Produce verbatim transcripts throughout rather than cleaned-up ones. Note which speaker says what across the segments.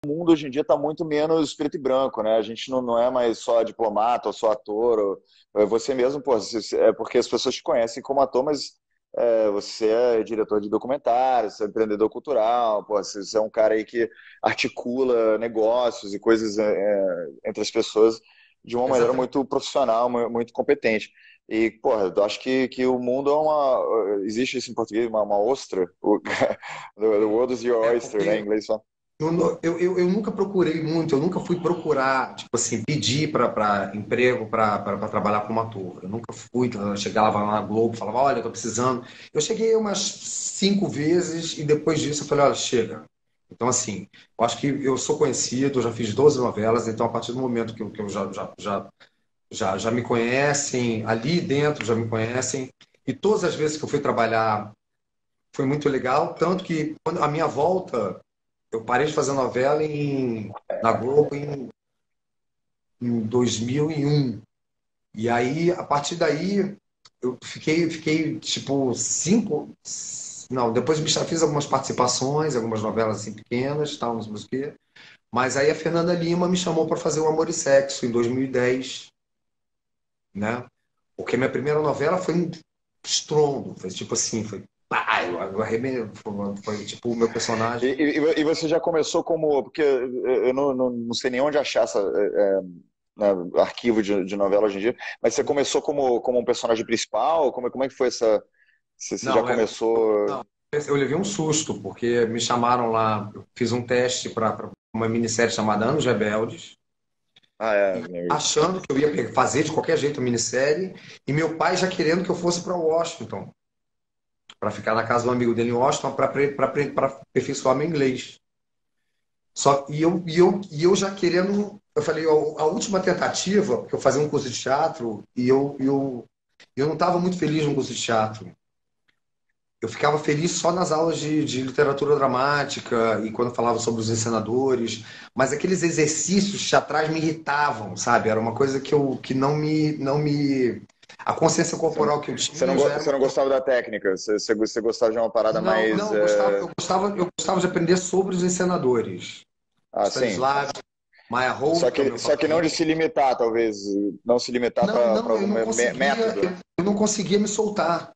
Speaker 1: mundo hoje em dia está muito menos preto e branco, né? A gente não, não é mais só diplomata ou só ator. Ou, é você mesmo, pô, você- é porque as pessoas te conhecem como ator, mas é, você é diretor de documentário, você é empreendedor cultural, pô, você, você é um cara aí que articula negócios e coisas é, é, entre as pessoas de uma maneira
Speaker 2: Exatamente.
Speaker 1: muito profissional, mu- muito competente. E, porra, eu acho que, que o mundo é uma. Existe isso em português, uma, uma ostra. O, the world is your
Speaker 2: É
Speaker 1: oyster, né? Em
Speaker 2: porque
Speaker 1: inglês só.
Speaker 2: eu, não- eu, eu, eu nunca procurei muito, eu nunca fui procurar, tipo assim, pedir para emprego para trabalhar como ator. Eu nunca fui, eu chegava lá na Globo, falava, olha, eu tô precisando. Eu cheguei umas cinco vezes e depois disso eu falei, olha, chega. Então, assim, eu acho que eu sou conhecido, eu já fiz doze novelas, então a partir do momento que eu, que eu já, já, já, já, já me conhecem, ali dentro já me conhecem, e todas as vezes que eu fui trabalhar foi muito legal, tanto que quando a minha volta. Eu parei de fazer novela em, na Globo em, em dois mil e um. E um. E aí, a partir daí, eu fiquei, fiquei tipo cinco. Não, depois me fiz algumas participações, algumas novelas assim pequenas, tal, não sei o quê. Mas aí a Fernanda Lima me chamou para fazer o Amor e Sexo em dois mil e dez, né? Porque minha primeira novela foi um estrondo, foi tipo assim, foi pá, eu, eu arremei, foi, foi tipo o meu
Speaker 1: E,
Speaker 2: personagem.
Speaker 1: e, e você já começou como. Porque eu não, não, não sei nem onde achar essa, é, né, arquivo de, de novela hoje em dia, mas você começou como, como um personagem principal? Como, é- como é que foi essa. Você, você já
Speaker 2: Não, é,
Speaker 1: começou.
Speaker 2: não, eu levei um susto, porque me chamaram lá, eu fiz um teste para uma minissérie chamada Anos Rebeldes,
Speaker 1: Ah, é, lembro disso.
Speaker 2: achando que eu ia pe- fazer de qualquer jeito a minissérie, e meu pai já querendo que eu fosse para Washington, para ficar na casa do amigo dele em Washington, para aperfeiçoar meu inglês. Só, e, eu, e, eu, e eu já querendo, eu falei, a, a última tentativa, porque eu fazia um curso de teatro, e eu, eu, eu não estava muito feliz no curso de teatro. Eu ficava feliz só nas aulas de, de literatura dramática e quando falava sobre os encenadores, mas aqueles exercícios teatrais me irritavam, sabe? Era uma coisa que eu que não me não me a consciência
Speaker 1: Você não,
Speaker 2: corporal que eu
Speaker 1: você não,
Speaker 2: tinha já
Speaker 1: go-
Speaker 2: era
Speaker 1: você
Speaker 2: uma
Speaker 1: não
Speaker 2: coisa.
Speaker 1: gostava da técnica, você, você, você gostava de uma parada
Speaker 2: Não,
Speaker 1: mais.
Speaker 2: não, eu gostava,
Speaker 1: é,
Speaker 2: eu gostava, eu gostava de aprender sobre os encenadores.
Speaker 1: Ah, sim.
Speaker 2: Stanislavski,
Speaker 1: Só
Speaker 2: Meyerhold, que é o
Speaker 1: que,
Speaker 2: meu
Speaker 1: só que não de
Speaker 2: favorito.
Speaker 1: se limitar, talvez. Não se limitar
Speaker 2: Não,
Speaker 1: para
Speaker 2: não, eu
Speaker 1: algum
Speaker 2: não
Speaker 1: mé- mé-
Speaker 2: conseguia,
Speaker 1: método.
Speaker 2: eu, eu não conseguia me soltar.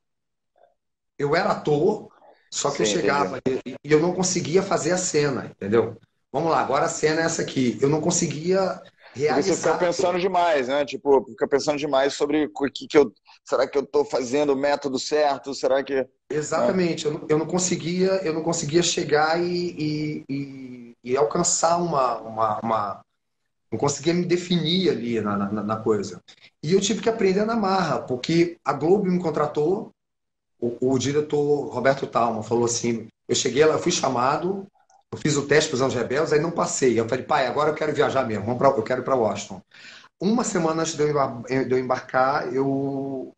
Speaker 2: Eu era ator, só que eu
Speaker 1: Sim, entendi.
Speaker 2: chegava e, e eu não conseguia fazer a cena, entendeu? Vamos lá, agora a cena é essa aqui. Eu não conseguia
Speaker 1: Porque você fica
Speaker 2: realizar
Speaker 1: pensando
Speaker 2: aquilo.
Speaker 1: demais, né? Tipo, fica pensando demais sobre o que que eu, será que eu estou fazendo o método certo? Será que, né?
Speaker 2: Exatamente, eu não, eu não conseguia, eu não conseguia chegar e, e, e- e alcançar uma, uma, uma- não conseguia me definir ali na, na, na coisa. E eu tive que aprender na marra, porque a Globo me contratou, o, o diretor Roberto Talma falou assim, eu cheguei lá, eu fui chamado, eu fiz o teste para os Anjos Rebeldes, aí não passei. Eu falei, pai, agora eu quero viajar mesmo, vamos pra, eu quero ir para Washington. Uma semana antes de eu embar- de eu embarcar, eu,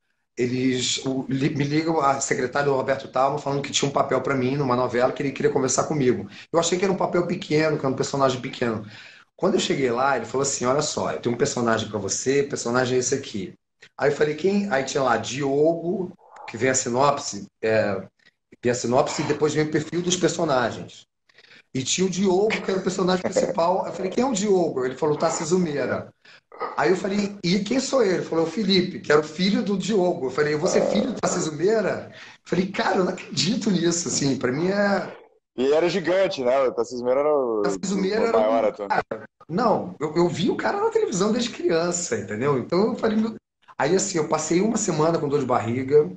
Speaker 2: eles o- li- me ligam, a secretária do Roberto Talma, falando que tinha um papel para mim numa novela, que ele queria conversar comigo. Eu achei que era um papel pequeno, que era um personagem pequeno. Quando eu cheguei lá, ele falou assim: olha só, eu tenho um personagem para você, personagem é esse aqui. Aí eu falei, quem? Aí tinha lá Diogo, que vem a sinopse, é, vem a sinopse e depois vem o perfil dos personagens. E tinha o Diogo, que era o personagem principal. Eu falei, quem é o Diogo? Ele falou, Tarcísio Meira. Aí eu falei, e quem sou eu? Ele falou, é o Felipe, que era o filho do Diogo. Eu falei, você é filho do Tarcísio Meira? Eu falei, cara, eu não acredito nisso, assim, pra mim é...
Speaker 1: E era gigante, né? O Tarcísio Meira era o,
Speaker 2: Tarcísio Meira
Speaker 1: o
Speaker 2: era
Speaker 1: maior
Speaker 2: um...
Speaker 1: ator.
Speaker 2: Não, eu, eu vi o cara na televisão desde criança, entendeu? Então eu falei, meu... Aí assim, eu passei uma semana com dor de barriga,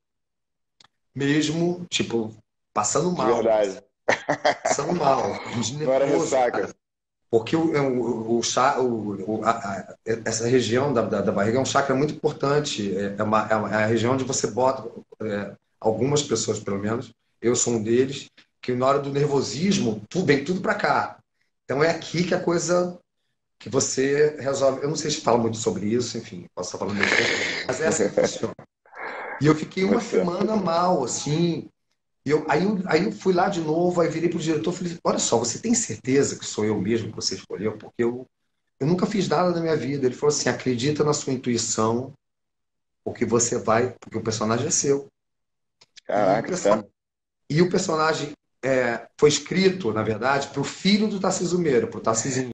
Speaker 2: mesmo, tipo, passando
Speaker 1: De
Speaker 2: mal,
Speaker 1: verdade.
Speaker 2: passando mal, de
Speaker 1: Não era
Speaker 2: nervoso.
Speaker 1: ressaca.
Speaker 2: Porque o, o, o, chá- o- o- a- a- essa região da, da, da barriga é um chakra muito importante. É, é uma, é uma- é a região onde você bota, é, algumas pessoas, pelo menos, eu sou um deles, que na hora do nervosismo, tudo, vem tudo para cá. Então é aqui que a coisa que você resolve. Eu não sei se fala muito sobre isso, enfim, posso estar falando besteira, mas é assim que funciona. E eu fiquei uma
Speaker 1: Você.
Speaker 2: semana mal, assim. E eu, aí, eu, aí eu fui lá de novo, aí virei pro diretor e falei: olha só, você tem certeza que sou eu mesmo que você escolheu? Porque eu eu nunca fiz nada na minha vida. Ele falou assim: acredita na sua intuição, porque você vai, porque o personagem é seu. E o,
Speaker 1: Caraca,
Speaker 2: perso-
Speaker 1: sério.
Speaker 2: e o personagem foi escrito, na verdade, para o filho do Tarcísio Meira, para o Tarcísio